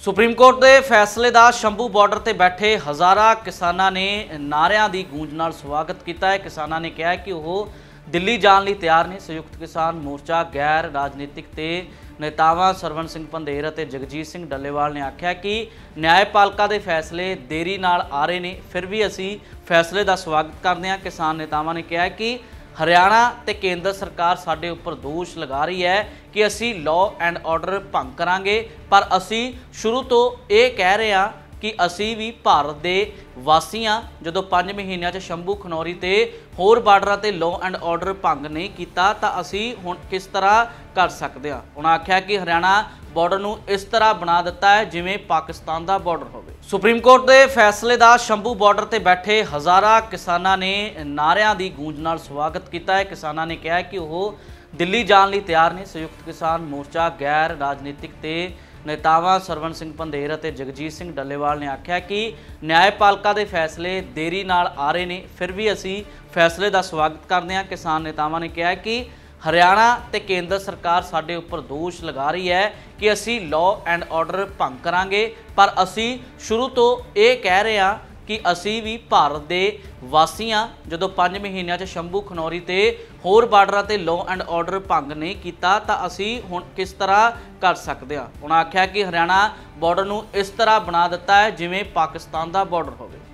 Supreme court के फैसले का शंभू बॉर्डर से बैठे हज़ारां किसानों ने नारियां की गूंज नाल स्वागत किया है। किसानों ने कहा कि वह दिल्ली जाने लई तैयार ने। संयुक्त किसान मोर्चा गैर राजनीतिक ते नेतावां सरवण सिंह पंधेर और जगजीत सिंह डल्लेवाल ने आख्या कि न्यायपालिका के फैसले देरी नाल आ रहे हैं, फिर भी असी फैसले का स्वागत करते हैं। किसान नेतावां ने कहा कि हरियाणा ते केंद्र सरकार साडे उपर दोष लगा रही है कि असी लॉ एंड ऑर्डर भंग करांगे, पर असी शुरू तो ये कह रहे हैं कि असी भी भारत के वासी हाँ। जो 5 महीनों शंभू खनौरी ते होर बार्डर ते लॉ एंड ऑर्डर भंग नहीं किया तो असी हुण किस तरह कर सकते हैं। उन्होंने आख्या कि हरियाणा बॉर्डर नूं इस तरह बना दिता है जिवें पाकिस्तान का बॉर्डर होवे। सुप्रीम कोर्ट के फैसले का शंभू बॉर्डर से बैठे हज़ारां किसानों ने नारियां की गूंज नाल स्वागत किया है। किसानों ने कहा कि वह दिल्ली जाने लई तैयार ने। संयुक्त किसान मोर्चा गैर राजनीतिक ते नेतावां सरवण सिंह पंधेर और जगजीत सिंह डल्लेवाल ने आख्या कि न्यायपालिका के फैसले देरी नाल आ रहे हैं, फिर भी असी फैसले का स्वागत करते हैं। किसान नेतावां ने कहा कि हरियाणा ते केंद्र सरकार साडे उपर दोष लगा रही है कि असी लॉ एंड ऑर्डर भंग करांगे, पर असी शुरू तो ये कह रहे हैं कि असी भी भारत के वासी हाँ। जो 5 महीनों शंभू खनौरी ते होर बार्डर ते लॉ एंड ऑर्डर भंग नहीं किया तो असी हुण किस तरह कर सकते हैं। उन्होंने आख्या कि हरियाणा बॉर्डर नूं इस तरह बना दिता है जिवें पाकिस्तान का बॉर्डर होवे।